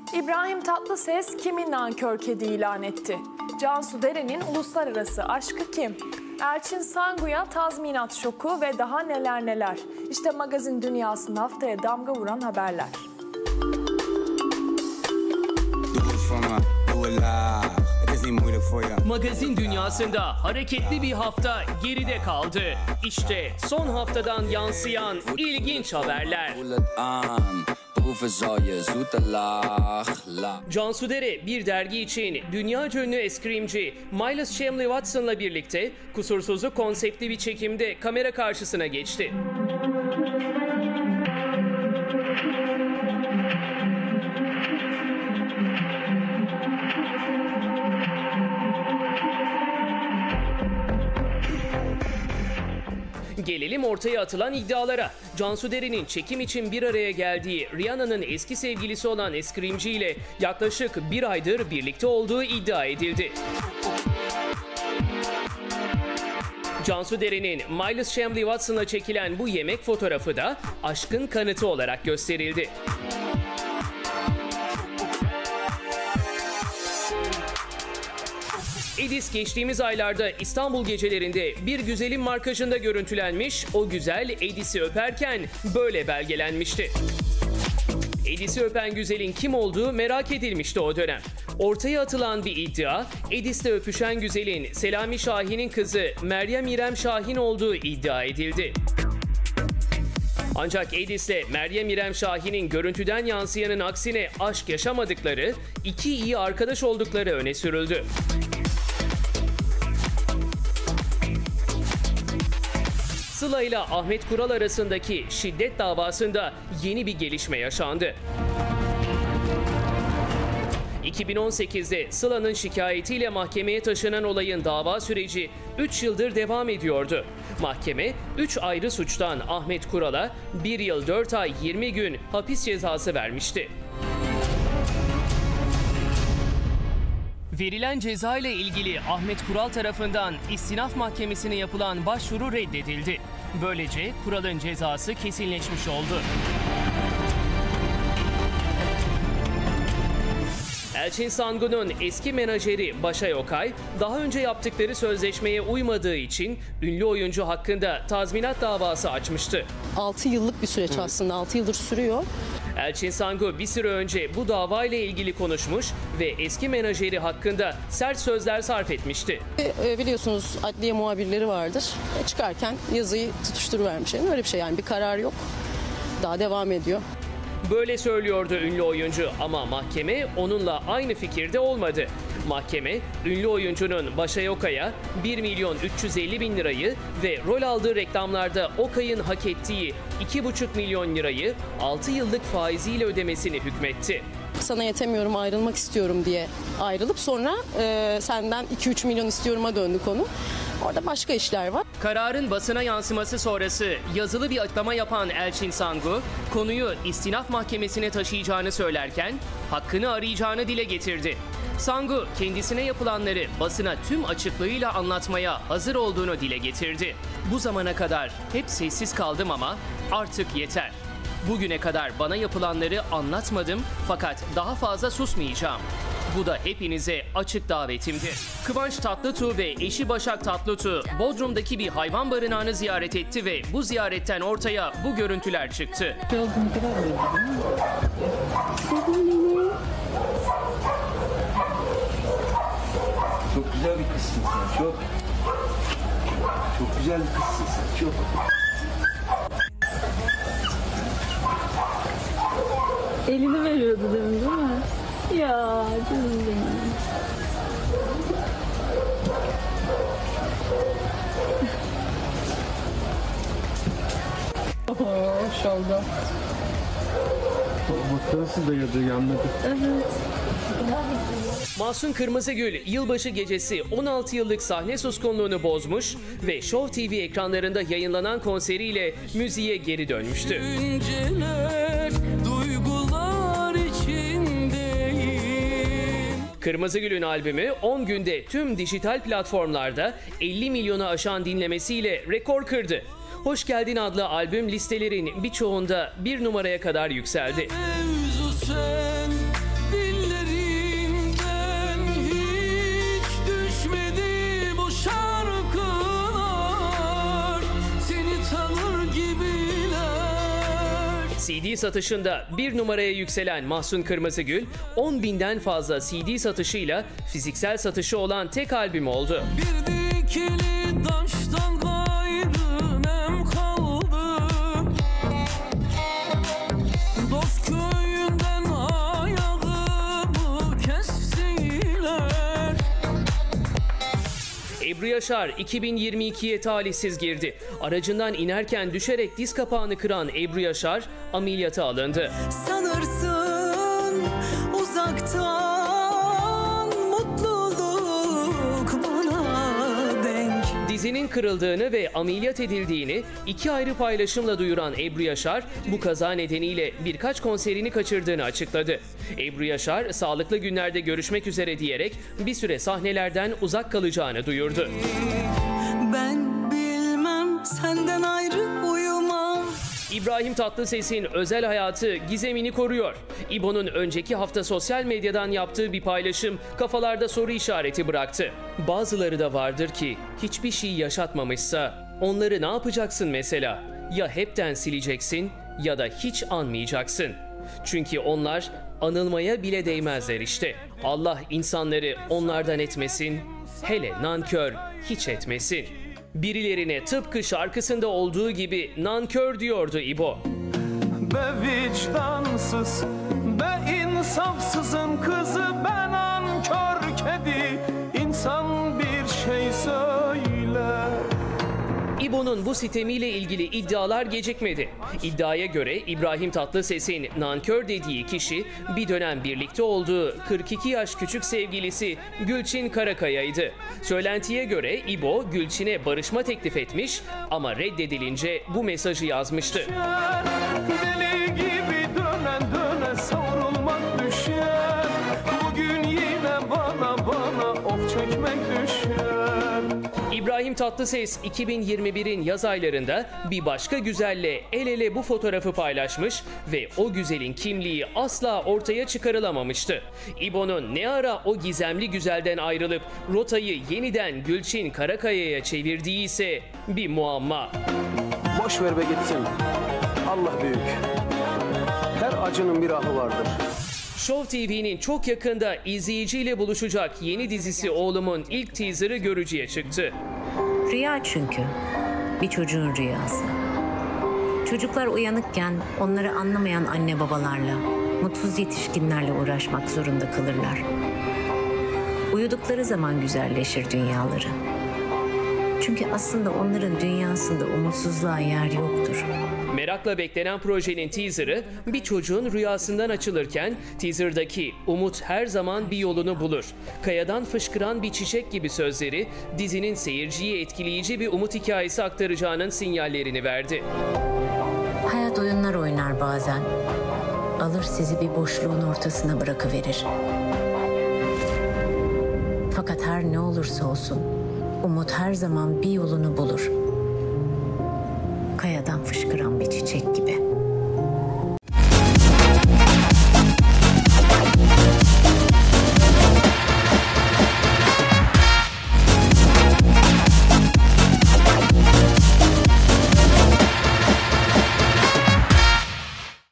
İbrahim Tatlıses kimi nankör kedi ilan etti? Cansu Deren'in uluslararası aşkı kim? Elçin Sangu'ya tazminat şoku ve daha neler neler. İşte magazin dünyasında haftaya damga vuran haberler. Magazin dünyasında hareketli bir hafta geride kaldı. İşte son haftadan yansıyan ilginç haberler. Cansu Dere bir dergi için dünyaca ünlü eskrimci Miles Chamley Watson'la birlikte kusursuzluk konseptli bir çekimde kamera karşısına geçti. Gelelim ortaya atılan iddialara. Cansu Dere'nin çekim için bir araya geldiği Rihanna'nın eski sevgilisi olan eskrimci ile yaklaşık bir aydır birlikte olduğu iddia edildi. Cansu Dere'nin Miles Chamley Watson'la çekilen bu yemek fotoğrafı da aşkın kanıtı olarak gösterildi. Edis geçtiğimiz aylarda İstanbul gecelerinde bir güzelin markajında görüntülenmiş, o güzel Edis'i öperken böyle belgelenmişti. Edis'i öpen güzelin kim olduğu merak edilmişti o dönem. Ortaya atılan bir iddia, Edis'le öpüşen güzelin Selami Şahin'in kızı Meryem İrem Şahin olduğu iddia edildi. Ancak Edis'le Meryem İrem Şahin'in görüntüden yansıyanın aksine aşk yaşamadıkları, iki iyi arkadaş oldukları öne sürüldü. Sıla ile Ahmet Kural arasındaki şiddet davasında yeni bir gelişme yaşandı. 2018'de Sıla'nın şikayetiyle mahkemeye taşınan olayın dava süreci 3 yıldır devam ediyordu. Mahkeme 3 ayrı suçtan Ahmet Kural'a 1 yıl 4 ay 20 gün hapis cezası vermişti. Verilen ceza ile ilgili Ahmet Kural tarafından istinaf mahkemesine yapılan başvuru reddedildi. Böylece Kural'ın cezası kesinleşmiş oldu. Elçin Sangu'nun eski menajeri Başay Okay, daha önce yaptıkları sözleşmeye uymadığı için ünlü oyuncu hakkında tazminat davası açmıştı. 6 yıllık bir süreç aslında, 6 yıldır sürüyor. Elçin Sangu bir süre önce bu davayla ilgili konuşmuş ve eski menajeri hakkında sert sözler sarf etmişti. Biliyorsunuz adliye muhabirleri vardır. Çıkarken yazıyı tutuşturuvermiş. Yani öyle bir şey, yani bir karar yok. Daha devam ediyor. Böyle söylüyordu ünlü oyuncu ama mahkeme onunla aynı fikirde olmadı. Mahkeme, ünlü oyuncunun Başay Okay'a 1.350.000 lirayı ve rol aldığı reklamlarda Okay'ın hak ettiği 2,5 milyon lirayı 6 yıllık faiziyle ödemesini hükmetti. Sana yetemiyorum, ayrılmak istiyorum diye ayrılıp sonra senden 2-3 milyon istiyorum'a döndü konu. Orada başka işler var. Kararın basına yansıması sonrası yazılı bir açıklama yapan Elçin Sangu, konuyu istinaf mahkemesine taşıyacağını söylerken hakkını arayacağını dile getirdi. Sangu kendisine yapılanları basına tüm açıklığıyla anlatmaya hazır olduğunu dile getirdi. Bu zamana kadar hep sessiz kaldım ama artık yeter. Bugüne kadar bana yapılanları anlatmadım fakat daha fazla susmayacağım. Bu da hepinize açık davetimdir. Kıvanç Tatlıtuğ ve eşi Başak Tatlıtuğ Bodrum'daki bir hayvan barınağını ziyaret etti ve bu ziyaretten ortaya bu görüntüler çıktı. Çok güzel bir kızsın sen, çok. Çok güzel bir kızsın sen, çok. Elini veriyordu demin değil mi? Ya canım benim. Maşallah. Nasıl dayadı yanladı? Evet. Mahsun Kırmızıgül yılbaşı gecesi 16 yıllık sahne suskunluğunu bozmuş ve Show TV ekranlarında yayınlanan konseriyle müziğe geri dönmüştü. Kırmızıgül'ün albümü 10 günde tüm dijital platformlarda 50 milyonu aşan dinlemesiyle rekor kırdı. Hoş Geldin adlı albüm listelerin birçoğunda bir numaraya kadar yükseldi. CD satışında bir numaraya yükselen Mahsun Kırmızıgül, 10.000'den fazla CD satışıyla fiziksel satışı olan tek albüm oldu. Bir dikili taştan gayrı nem kaldı. Dost köyünden ayağımı kestiler. Ebru Yaşar 2022'ye talihsiz girdi. Aracından inerken düşerek diz kapağını kıran Ebru Yaşar ameliyata alındı. Sanırsın uzaktan mutluluk bana denk. Dizinin kırıldığını ve ameliyat edildiğini 2 ayrı paylaşımla duyuran Ebru Yaşar, bu kaza nedeniyle birkaç konserini kaçırdığını açıkladı. Ebru Yaşar, sağlıklı günlerde görüşmek üzere diyerek bir süre sahnelerden uzak kalacağını duyurdu. Ben bilmem senden ayrı uyumam. İbrahim Tatlıses'in özel hayatı gizemini koruyor. İbo'nun önceki hafta sosyal medyadan yaptığı bir paylaşım kafalarda soru işareti bıraktı. Bazıları da vardır ki hiçbir şey yaşatmamışsa onları ne yapacaksın mesela? Ya hepten sileceksin ya da hiç anmayacaksın. Çünkü onlar anılmaya bile değmezler işte. Allah insanları onlardan etmesin, hele nankör hiç etmesin. Birilerine tıpkı şarkısında olduğu gibi nankör diyordu İbo. Be vicdansız, be insafsızın kızı, ben nankör kedi. İnsan bir şey söyler. İbo'nun bu sitemiyle ilgili iddialar gecikmedi. İddiaya göre İbrahim Tatlıses'in nankör dediği kişi bir dönem birlikte olduğu 42 yaş küçük sevgilisi Gülçin Karakaya'ydı. Söylentiye göre İbo Gülçin'e barışma teklif etmiş ama reddedilince bu mesajı yazmıştı. Deli gibi dönen döne savrulmak düşer. Bugün yine bana of çekmek düşer. İbrahim Tatlıses 2021'in yaz aylarında bir başka güzelle el ele bu fotoğrafı paylaşmış ve o güzelin kimliği asla ortaya çıkarılamamıştı. İbo'nun ne ara o gizemli güzelden ayrılıp rotayı yeniden Gülçin Karakaya'ya çevirdiği ise bir muamma. Boş ver be gitsin. Allah büyük. Her acının bir ahı vardır. Show TV'nin çok yakında izleyiciyle buluşacak yeni dizisi Oğlum'un ilk teaserı görücüye çıktı. Rüya çünkü. Bir çocuğun rüyası. Çocuklar uyanıkken onları anlamayan anne babalarla, mutsuz yetişkinlerle uğraşmak zorunda kalırlar. Uyudukları zaman güzelleşir dünyaları. Çünkü aslında onların dünyasında umutsuzluğa yer yoktur. Merakla beklenen projenin teaserı bir çocuğun rüyasından açılırken teaserdaki "Umut her zaman bir yolunu bulur. Kayadan fışkıran bir çiçek" gibi sözleri dizinin seyirciye etkileyici bir umut hikayesi aktaracağının sinyallerini verdi. Hayat oyunlar oynar bazen. Alır sizi bir boşluğun ortasına bırakıverir. Fakat her ne olursa olsun umut her zaman bir yolunu bulur. Kayadan fışkıran bir çiçek gibi.